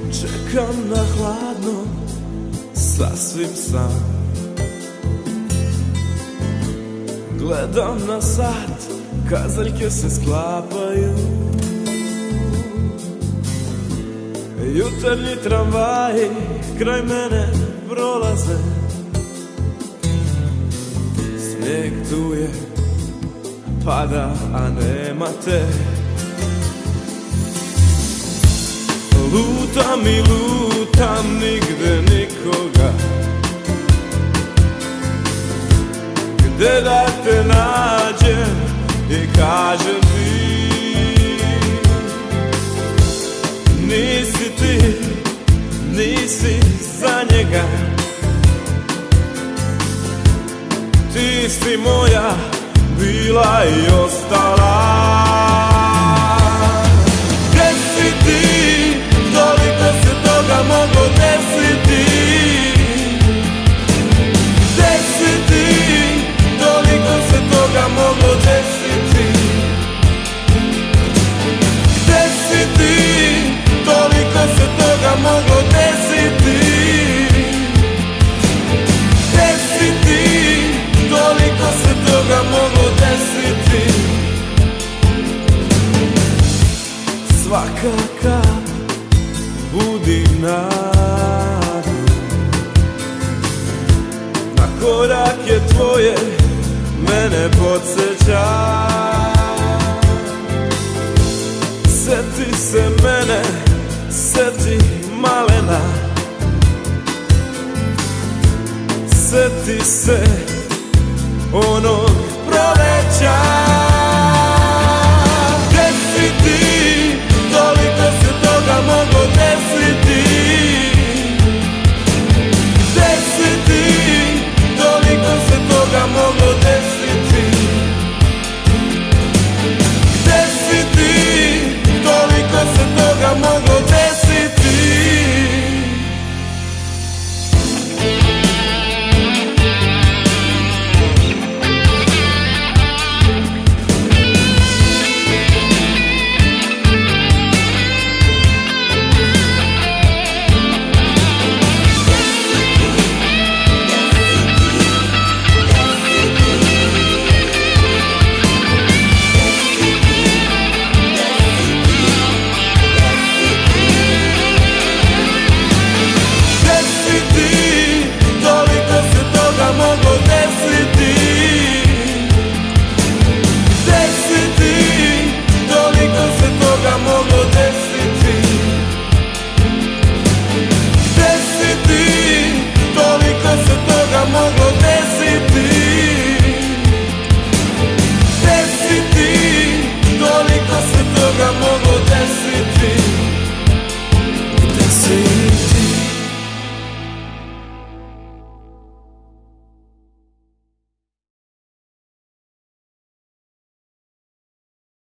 Čekam na hladno, sasvim sam. Gledam na sat, kazaljke se sklapaju. Jutarnji tramvaji kraj mene prolaze. Snijeg tu je, pada, a nema te. Lutam i lutam, nigde nikoga. Gde da te nađem i kažem ti, nisi ti, nisi za njega. Ti si moja bila i ostala. Gde si ti, toliko se toga moglo desiti. Gde si ti, toliko se toga moglo desiti. Gde si ti, toliko se toga moglo desiti. Gde si ti, toliko se toga moglo desiti. Svaka kap budi nadu. Na korake tvoje mene podsjeća. Seti se mene, seti malena. Seti se onog